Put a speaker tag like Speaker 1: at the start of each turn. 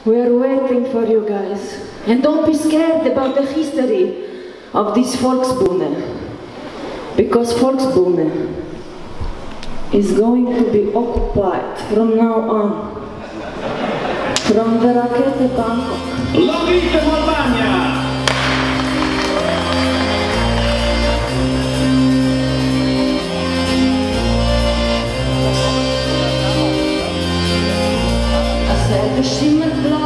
Speaker 1: We are waiting for you guys. And don't be scared about the history of this Volksbühne. Because Volksbühne is going to be occupied from now on. From the Rakete Bangkok.
Speaker 2: Lovite Albania!
Speaker 1: A selbe schimmert blau.